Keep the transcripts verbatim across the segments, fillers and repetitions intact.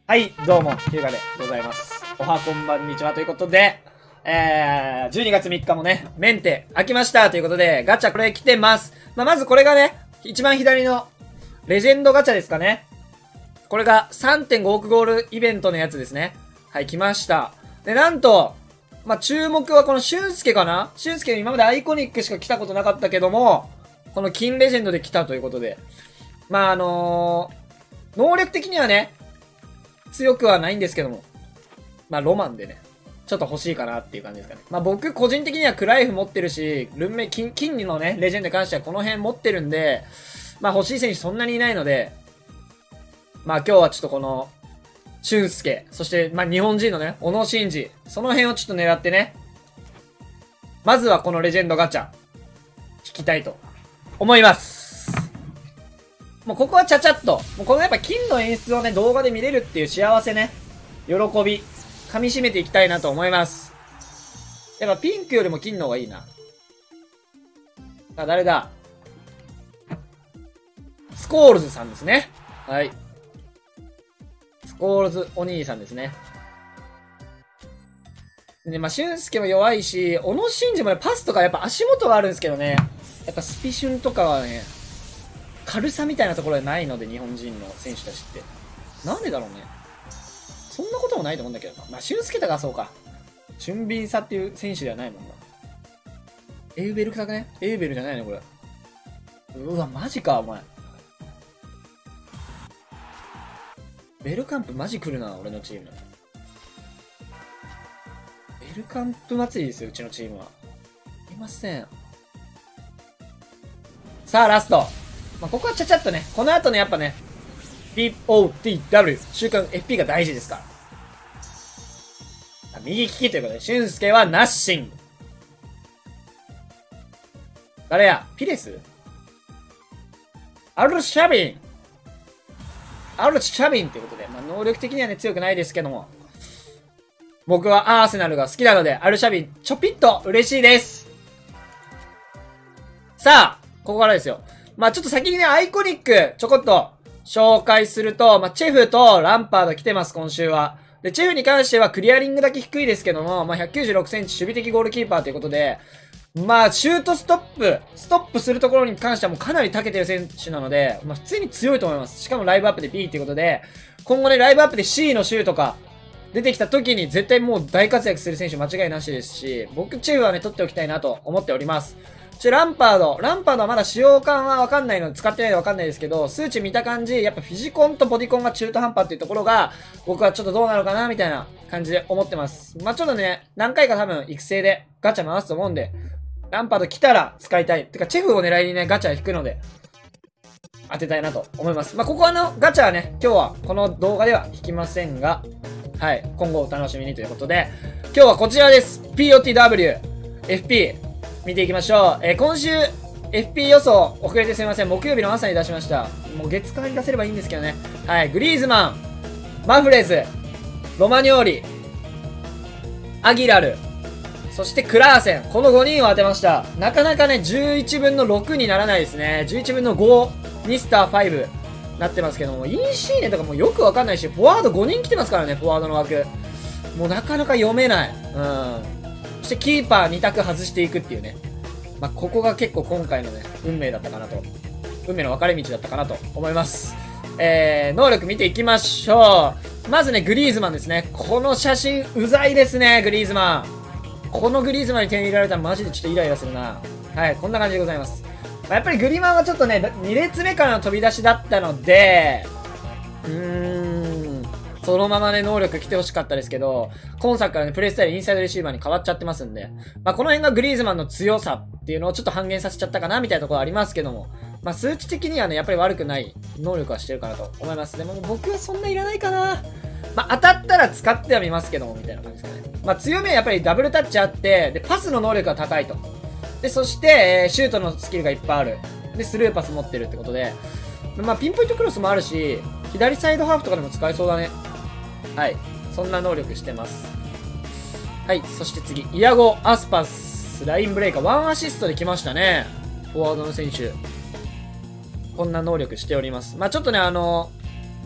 はい、どうも、ひゅうがでございます。おはこんばんにちはということで、えー、じゅうにがつみっかもね、メンテ開きましたということで、ガチャこれ来てます。まあ、まずこれがね、一番左の、レジェンドガチャですかね。これが さんてんごおくゴールイベントのやつですね。はい、来ました。で、なんと、まあ、注目はこの俊介かな俊介今までアイコニックしか来たことなかったけども、この金レジェンドで来たということで。まあ、あのー、能力的にはね、強くはないんですけども。まあ、ロマンでね。ちょっと欲しいかなっていう感じですかね。まあ、僕、個人的にはクライフ持ってるし、ルンメ、金、金のね、レジェンドに関してはこの辺持ってるんで、まあ、欲しい選手そんなにいないので、まあ、今日はちょっとこの、俊介、そして、まあ、日本人のね、小野伸二、その辺をちょっと狙ってね、まずはこのレジェンドガチャ、引きたいと思います。もうここはちゃちゃっと。もうこのやっぱ金の演出をね、動画で見れるっていう幸せね、喜び、噛み締めていきたいなと思います。やっぱピンクよりも金の方がいいな。あ、誰だ？スコールズさんですね。はい。スコールズお兄さんですね。で、まあ、俊介も弱いし、小野伸二もね、パスとかやっぱ足元はあるんですけどね。やっぱスピシュンとかはね、軽さみたいなところはないので、日本人の選手たちって。なんでだろうね。そんなこともないと思うんだけどな。まあ、俊介とかそうか。俊敏さっていう選手ではないもんな。エウベルかねエウベルじゃないのこれ。うわ、マジか、お前。ベルカンプマジ来るな、俺のチーム。ベルカンプ祭りですよ、うちのチームは。いません。さあ、ラスト。まあ、ここはちゃちゃっとね、この後ね、やっぱね、ピーオーティーダブリュー、週刊 エフピー が大事ですから。右利きということで、俊介はナッシング。誰やピレスアルシャビンアルシャビンということで、まあ、能力的にはね、強くないですけども。僕はアーセナルが好きなので、アルシャビン、ちょぴっと嬉しいです。さあ、ここからですよ。まあちょっと先にね、アイコニック、ちょこっと、紹介すると、まあチェフとランパード来てます、今週は。で、チェフに関してはクリアリングだけ低いですけども、まあひゃくきゅうじゅうろくセンチ守備的ゴールキーパーということで、まあシュートストップ、ストップするところに関してはもうかなり長けてる選手なので、まあ普通に強いと思います。しかもライブアップで B ということで、今後ね、ライブアップで C のシュートか、出てきた時に絶対もう大活躍する選手間違いなしですし、僕チェフはね、取っておきたいなと思っております。ちょ、ランパード。ランパードはまだ使用感はわかんないので、使ってないのでわかんないですけど、数値見た感じ、やっぱフィジコンとボディコンが中途半端っていうところが、僕はちょっとどうなのかなみたいな感じで思ってます。まあ、ちょっとね、何回か多分育成でガチャ回すと思うんで、ランパード来たら使いたい。てか、チェフを狙いにね、ガチャ引くので、当てたいなと思います。まあ、ここはの、ガチャはね、今日はこの動画では引きませんが、はい、今後お楽しみにということで、今日はこちらです。ピーオーティーダブリュー、エフピー、見ていきましょう。えー、今週、エフピー 予想、遅れてすみません。木曜日の朝に出しました。もう月間に出せればいいんですけどね。はい。グリーズマン、マフレズ、ロマニョーリ、アギラル、そしてクラーセン。このごにんを当てました。なかなかね、じゅういちぶんのろくにならないですね。じゅういちぶんのご、ミスターごなってますけども、インシーネとかもよくわかんないし、フォワードごにん来てますからね、フォワードの枠。もうなかなか読めない。うん。そしてキーパーに択外していくっていうね。まあ、ここが結構今回のね、運命だったかなと。運命の分かれ道だったかなと思います。えー、能力見ていきましょう。まずね、グリーズマンですね。この写真、うざいですね、グリーズマン。このグリーズマンに点入れられたらマジでちょっとイライラするな。はい、こんな感じでございます。まあ、やっぱりグリマンはちょっとね、に列目からの飛び出しだったので、うーん、そのままね、能力来てほしかったですけど、今作からね、プレイスタイルインサイドレシーバーに変わっちゃってますんで、まあ、この辺がグリーズマンの強さっていうのをちょっと半減させちゃったかな、みたいなところありますけども、まあ、数値的にはね、やっぱり悪くない能力はしてるかなと思います。でも僕はそんないらないかな。まあ、当たったら使ってはみますけども、みたいな感じですかね。まあ、強みはやっぱりダブルタッチあって、で、パスの能力が高いと。で、そして、えー、シュートのスキルがいっぱいある。で、スルーパス持ってるってことで、まあ、ピンポイントクロスもあるし、左サイドハーフとかでも使えそうだね。はい。そんな能力してます。はい。そして次、イアゴ・アスパス、ラインブレイカー、ワンアシストで来ましたね。フォワードの選手。こんな能力しております。まあ、ちょっとね、あの、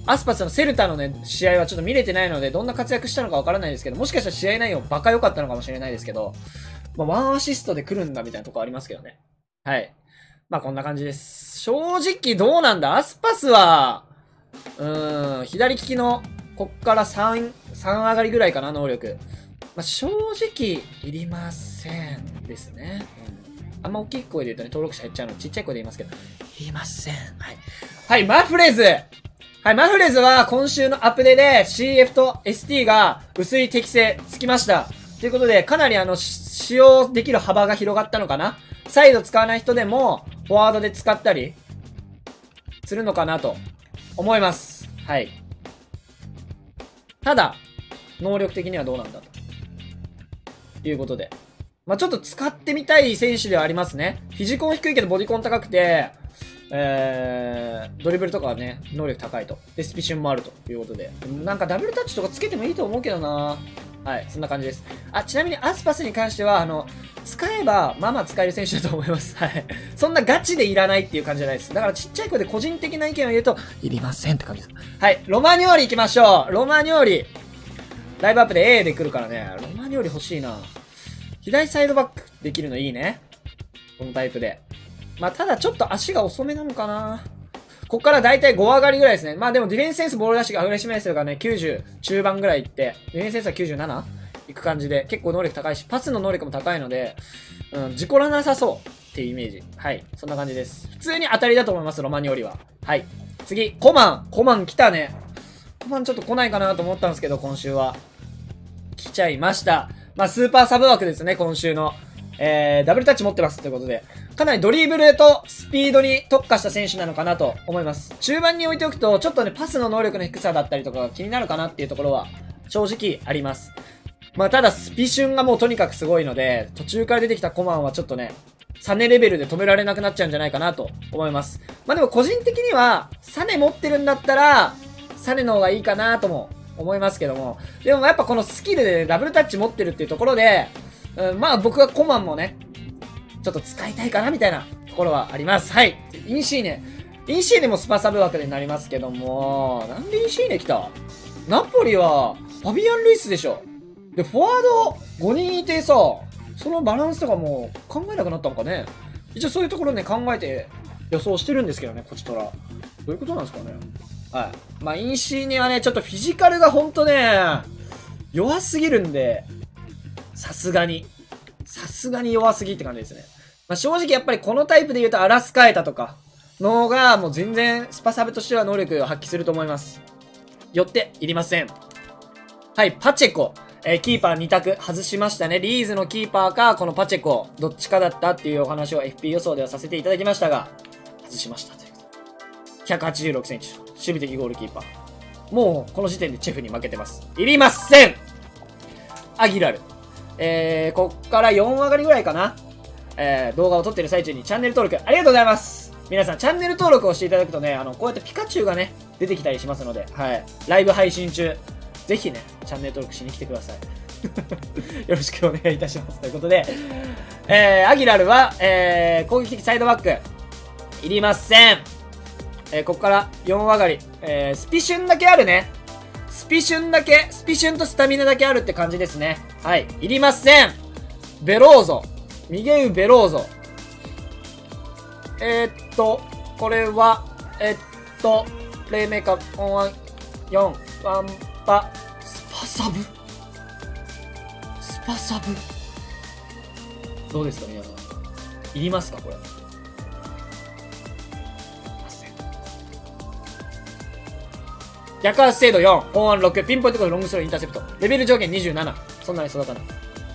アスパスのセルタのね、試合はちょっと見れてないので、どんな活躍したのかわからないですけど、もしかしたら試合内容バカ良かったのかもしれないですけど、まあ、ワンアシストで来るんだみたいなとこありますけどね。はい。まあ、こんな感じです。正直どうなんだ？アスパスは、うーん、左利きの、こっからさん、さん上がりぐらいかな、能力。まあ、正直、いりませんですね。うん、あんま大きい声で言うとね、登録者減っちゃうので、ちっちゃい声で言いますけど、いりません。はい。はい、マフレーズはい、マフレーズは今週のアップデで シーエフ と エスティー が薄い適性つきました。ということで、かなりあの、使用できる幅が広がったのかな？サイド使わない人でも、フォワードで使ったり、するのかなと、思います。はい。ただ、能力的にはどうなんだと。いうことで。まあ、ちょっと使ってみたい選手ではありますね。フィジコン低いけどボディコン高くて、えー、ドリブルとかはね、能力高いと。で、スピシュンもあるということで。なんかダブルタッチとかつけてもいいと思うけどな。はい、そんな感じです。あ、ちなみにアスパスに関しては、あの、使えば、まあまあ使える選手だと思います。はい。そんなガチでいらないっていう感じじゃないです。だからちっちゃい子で個人的な意見を言うと、いりませんって感じです。はい、ロマニョーリ行きましょう。ロマニョーリ。ライブアップで A で来るからね。ロマニョーリ欲しいな。左サイドバックできるのいいね。このタイプで。まあ、ただちょっと足が遅めなのかな。こっからだいたいご上がりぐらいですね。まあでもディフェンスセンス、ボール出しがアグレッシブネスがね、きゅうじゅう中盤ぐらいいって、ディフェンスセンスは きゅうじゅうなな? いく感じで、結構能力高いし、パスの能力も高いので、うん、事故らなさそうっていうイメージ。はい。そんな感じです。普通に当たりだと思います、ロマニオリは。はい。次、コマン。コマン来たね。コマンちょっと来ないかなと思ったんですけど、今週は。来ちゃいました。まあ、スーパーサブ枠ですね、今週の。えー、ダブルタッチ持ってますということで。かなりドリブルとスピードに特化した選手なのかなと思います。中盤に置いておくと、ちょっとね、パスの能力の低さだったりとかが気になるかなっていうところは、正直あります。まあ、ただ、スピシュンがもうとにかくすごいので、途中から出てきたコマンはちょっとね、サネレベルで止められなくなっちゃうんじゃないかなと思います。まあ、でも個人的には、サネ持ってるんだったら、サネの方がいいかなとも思いますけども、でもやっぱこのスキルでダブルタッチ持ってるっていうところで、うん、まあ僕はコマンもね、ちょっと使いたいかなみたいなところはあります。はい。インシーネ。インシーネもスパサブ枠になりますけども、なんでインシーネ来た？ナポリは、ファビアン・ルイスでしょ。で、フォワードごにんいてさ、そのバランスとかも考えなくなったのかね。一応そういうところね、考えて予想してるんですけどね、こちとら。どういうことなんですかね。はい。まあ、インシーネはね、ちょっとフィジカルがほんとね、弱すぎるんで、さすがに。さすがに弱すぎって感じですね。まあ、正直やっぱりこのタイプで言うとアラスカエタとかの方がもう全然スパサブとしては能力を発揮すると思います。よっていりません。はい、パチェコ。えー、キーパーに択外しましたね。リーズのキーパーか、このパチェコ、どっちかだったっていうお話を エフピー 予想ではさせていただきましたが、外しましたということで。ひゃくはちじゅうろくセンチ。守備的ゴールキーパー。もう、この時点でチェフに負けてます。いりません！アギラル。えー、こっからよん上がりぐらいかな。えー、動画を撮ってる最中にチャンネル登録ありがとうございます。皆さん、チャンネル登録をしていただくとね、あの、こうやってピカチュウがね、出てきたりしますので、はい。ライブ配信中、ぜひね、チャンネル登録しに来てください。よろしくお願いいたします。ということで、えー、アギラルは、えー、攻撃的サイドバック、いりません。えー、ここからよん上がり、えー、スピシュンだけあるね。スピシュンだけ、スピシュンとスタミナだけあるって感じですね。はい。いりません。ベローゾ。ミゲウ・ベローゾ。えー、っと、これは、えっと、プレイメーカー、オンワン、よん、ワンパ、スパサブスパサブどうですか皆さん。いりますかこれ。逆足精度よん、本ワンろく、ピンポイントコールロングスローインターセプト。レベル上限にじゅうなな。そんなに育たない。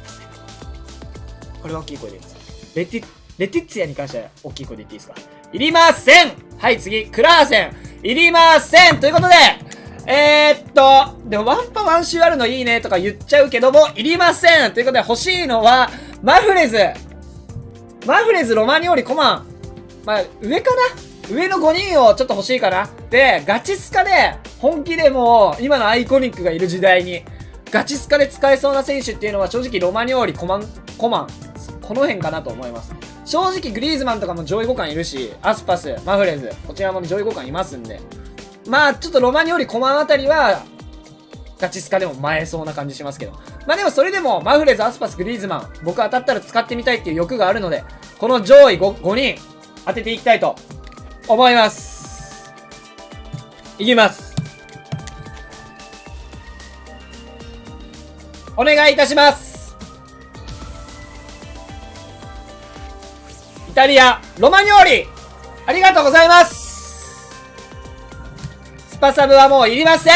これは大きい声で言います。レティ、レティッツィアに関しては大きい声で言っていいですか？いりません！はい、次、クラーセン。いりません！ということで、えー、っと、でもワンパワンシューあるのいいねとか言っちゃうけども、いりません！ということで欲しいのは、マフレズ。マフレズ、ロマニオリ、コマン。まあ、上かな？上のごにんをちょっと欲しいかな。で、ガチスカで、本気でもう、今のアイコニックがいる時代に、ガチスカで使えそうな選手っていうのは正直ロマニオーリ、コマン、コマン、この辺かなと思います。正直グリーズマンとかも上位互換いるし、アスパス、マフレーズ、こちらも上位互換いますんで、 まあ、ちょっとロマニよりコマンあたりは、ガチスカでも前そうな感じしますけど。まあでもそれでも、マフレーズ、アスパス、グリーズマン、僕当たったら使ってみたいっていう欲があるので、この上位 5, ごにん当てていきたいと思います。いきます。お願いいたします。イタリア、ロマニョーリ、ありがとうございます。スパサブはもういりません。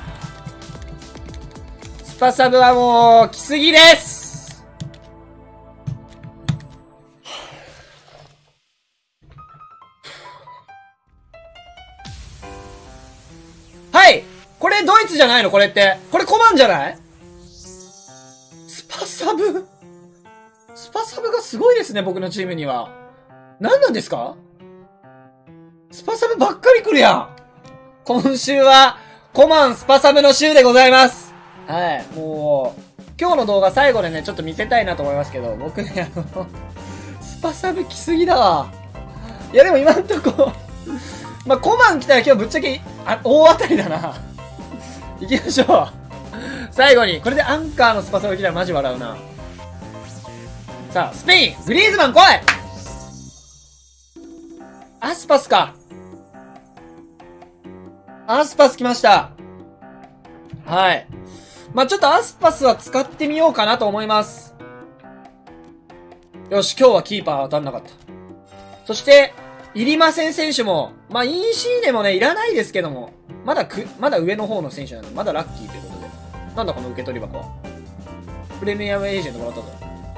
スパサブはもう来すぎです。はい、これドイツじゃないの？これってこれコマンじゃない？スパサブスパサブがすごいですね、僕のチームには。何なんですか？スパサブばっかり来るやん。今週はコマンスパサブの週でございます。はい。もう、今日の動画最後でね、ちょっと見せたいなと思いますけど、僕ね、あの、スパサブ来すぎだわ。いやでも今んとこ、まあ、コマン来たら今日ぶっちゃけ、あ、大当たりだな。行きましょう。最後に、これでアンカーのスパサブ来たらマジ笑うな。さあ、スペイン、グリーズマン来い！アスパスか。アスパス来ました。はい。まあ、ちょっとアスパスは使ってみようかなと思います。よし、今日はキーパー当たんなかった。そして、いりません選手も、まあ、インシーネもね、いらないですけども、まだく、まだ上の方の選手なので、まだラッキーということで。なんだこの受け取り箱は。プレミアムエージェントもらったぞ。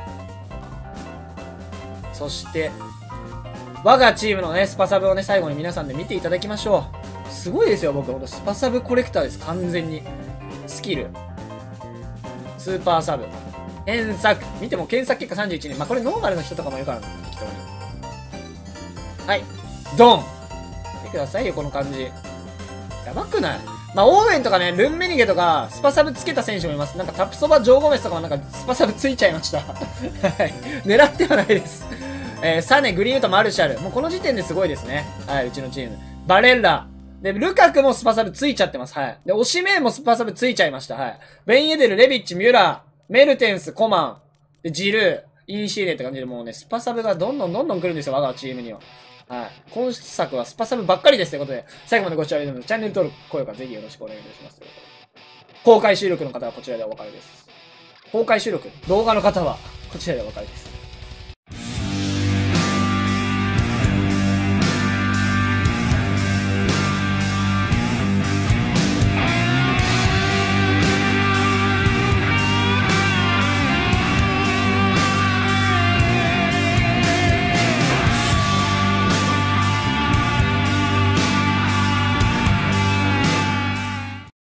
そして、我がチームのね、スパサブをね、最後に皆さんで見ていただきましょう。すごいですよ、僕。ほんと、スパサブコレクターです。完全に。スキル。スーパーサブ。検索。見ても検索結果さんじゅういちねん。まあ、これノーマルの人とかもいるからな。適当に。はい。ドン！見てくださいよ、この感じ。やばくない？まあ、オーウェンとかね、ルンメニゲとか、スパサブつけた選手もいます。なんか、タプソバ、ジョーゴメスとかもなんか、スパサブついちゃいました。はい。狙ってはないです。えー、サネ、グリーンウッド、マルシャル。もうこの時点ですごいですね。はい、うちのチーム。バレッラ。で、ルカクもスパサブついちゃってます。はい。で、オシメンもスパサブついちゃいました。はい。ベンエデル、レビッチ、ミュラー、メルテンス、コマン、で、ジルー、インシーレって感じでもうね、スパサブがどんどんどんどん来るんですよ、我がチームには。はい。今作はスパサブばっかりですということで、最後までご視聴ありがとうございます。チャンネル登録、高評価ぜひよろしくお願いいたします。公開収録の方はこちらでお別れです。公開収録、動画の方はこちらでお別れです。